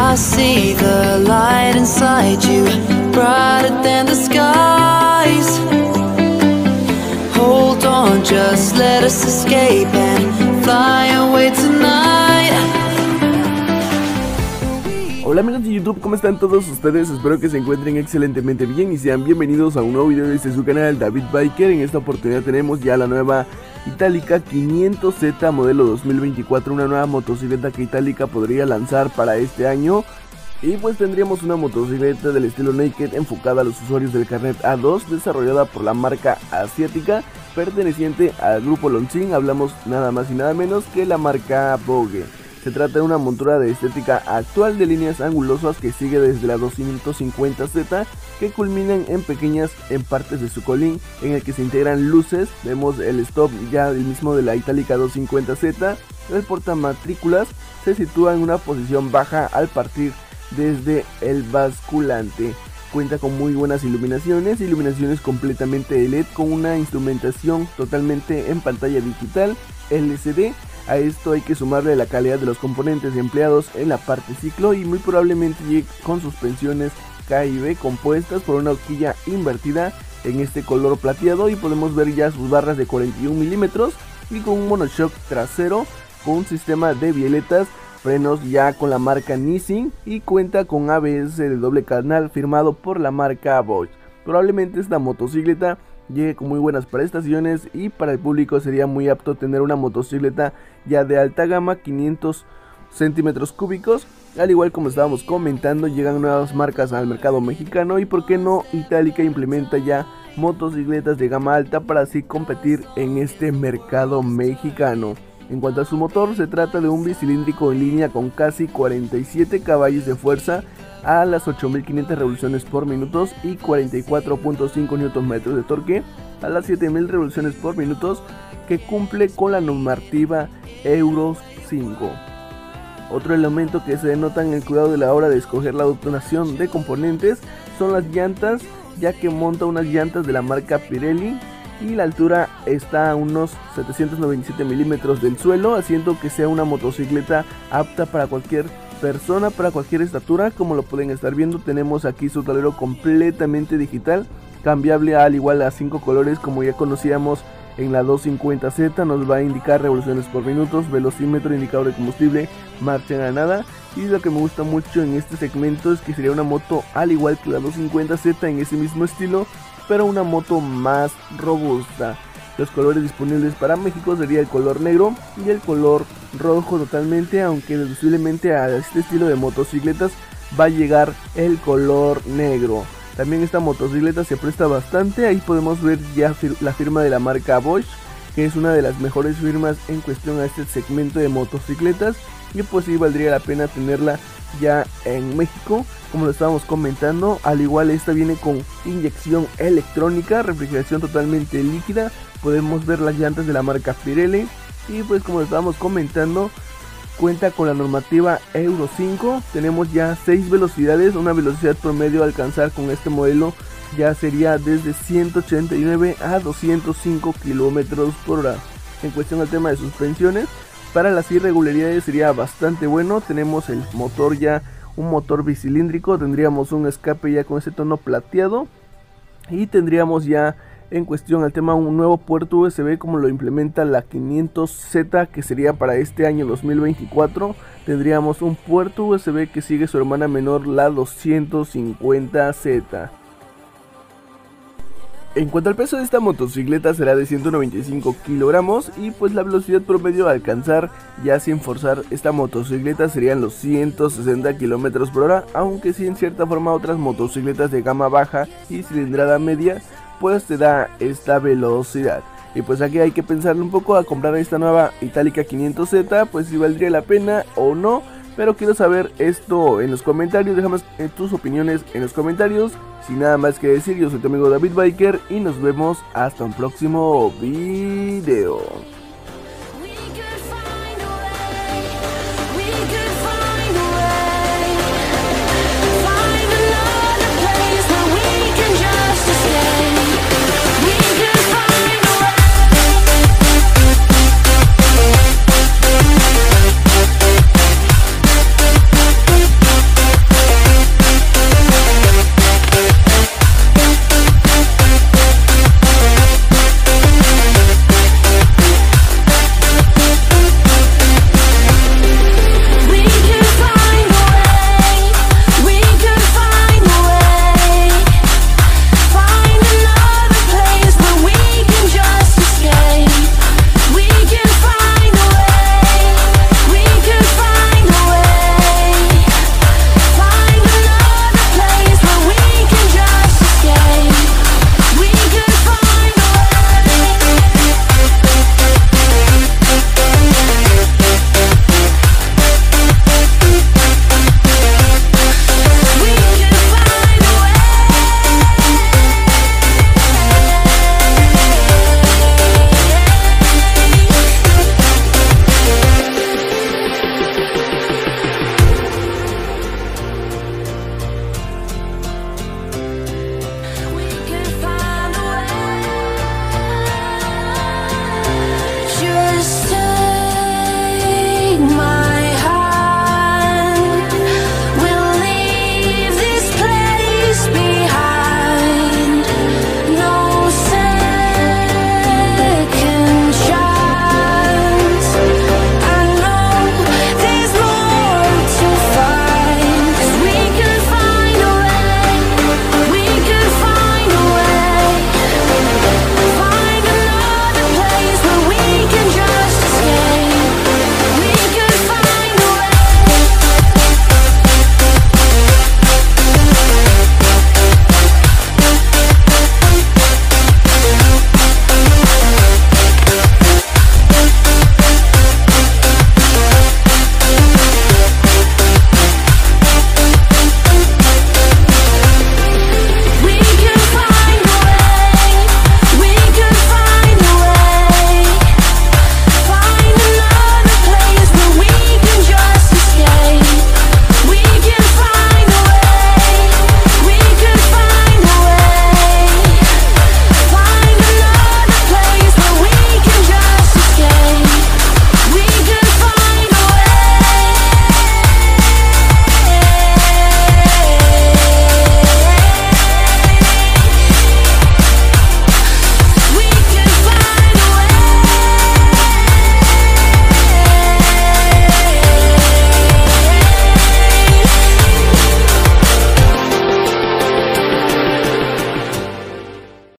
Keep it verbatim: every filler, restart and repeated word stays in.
I see the light inside you, brighter than the skies. Hold on, just let us escape and fly away tonight. Hola amigos de YouTube, ¿cómo están todos ustedes? Espero que se encuentren excelentemente bien y sean bienvenidos a un nuevo video desde su canal David Biker. En esta oportunidad tenemos ya la nueva Itálica quinientos Z modelo dos mil veinticuatro, una nueva motocicleta que Itálica podría lanzar para este año. Y pues tendríamos una motocicleta del estilo Naked enfocada a los usuarios del Carnet A dos, desarrollada por la marca asiática perteneciente al grupo Longines. Hablamos nada más y nada menos que la marca Vogue. Se trata de una montura de estética actual de líneas angulosas que sigue desde la doscientos cincuenta Z, que culminan en pequeñas en partes de su colín, en el que se integran luces. Vemos el stop ya el mismo de la Itálica doscientos cincuenta Z. El portamatrículas se sitúa en una posición baja al partir desde el basculante. Cuenta con muy buenas iluminaciones, iluminaciones completamente L E D con una instrumentación totalmente en pantalla digital L C D. A esto hay que sumarle la calidad de los componentes empleados en la parte ciclo y muy probablemente llegue con suspensiones K y B compuestas por una horquilla invertida en este color plateado, y podemos ver ya sus barras de cuarenta y un milímetros y con un monoshock trasero con un sistema de violetas, frenos ya con la marca Nissin y cuenta con A B S de doble canal firmado por la marca Bosch. Probablemente esta motocicleta llegue con muy buenas prestaciones y para el público sería muy apto tener una motocicleta ya de alta gama, quinientos centímetros cúbicos. Al igual como estábamos comentando, llegan nuevas marcas al mercado mexicano y por qué no Itálica implementa ya motocicletas de gama alta para así competir en este mercado mexicano. En cuanto a su motor, se trata de un bicilíndrico en línea con casi cuarenta y siete caballos de fuerza a las ocho mil quinientas revoluciones por minuto y cuarenta y cuatro punto cinco newton metros de torque a las siete mil revoluciones por minuto, que cumple con la normativa Euro cinco. Otro elemento que se denota en el cuidado de la hora de escoger la dotación de componentes son las llantas, ya que monta unas llantas de la marca Pirelli y la altura está a unos setecientos noventa y siete milímetros del suelo, haciendo que sea una motocicleta apta para cualquier persona, para cualquier estatura. Como lo pueden estar viendo, tenemos aquí su tablero completamente digital, cambiable al igual a cinco colores como ya conocíamos en la doscientos cincuenta Z. Nos va a indicar revoluciones por minutos, velocímetro, indicador de combustible, marcha ganada. Y lo que me gusta mucho en este segmento es que sería una moto al igual que la doscientos cincuenta Z, en ese mismo estilo, pero una moto más robusta. Los colores disponibles para México sería el color negro y el color rojo totalmente, aunque deduciblemente a este estilo de motocicletas va a llegar el color negro. También esta motocicleta se presta bastante, ahí podemos ver ya fir la firma de la marca Bosch, que es una de las mejores firmas en cuestión a este segmento de motocicletas, y pues sí valdría la pena tenerla ya en México. Como lo estábamos comentando, al igual esta viene con inyección electrónica, refrigeración totalmente líquida. Podemos ver las llantas de la marca Pirelli y pues como lo estábamos comentando, cuenta con la normativa Euro cinco. Tenemos ya seis velocidades, una velocidad promedio a alcanzar con este modelo ya sería desde ciento ochenta y nueve a doscientos cinco kilómetros por hora. En cuestión al tema de suspensiones, para las irregularidades sería bastante bueno. Tenemos el motor ya, un motor bicilíndrico, tendríamos un escape ya con ese tono plateado y tendríamos ya en cuestión al tema un nuevo puerto U S B como lo implementa la quinientos Z, que sería para este año dos mil veinticuatro. Tendríamos un puerto U S B que sigue su hermana menor, la doscientos cincuenta Z. En cuanto al peso de esta motocicleta, será de ciento noventa y cinco kilogramos y pues la velocidad promedio a alcanzar ya sin forzar esta motocicleta serían los ciento sesenta kilómetros por hora, aunque sí en cierta forma otras motocicletas de gama baja y cilindrada media pues te da esta velocidad. Y pues aquí hay que pensarle un poco a comprar esta nueva Itálica quinientos Z, pues si valdría la pena o no. Pero quiero saber esto en los comentarios, déjame tus opiniones en los comentarios. Sin nada más que decir, yo soy tu amigo David Biker y nos vemos hasta un próximo video.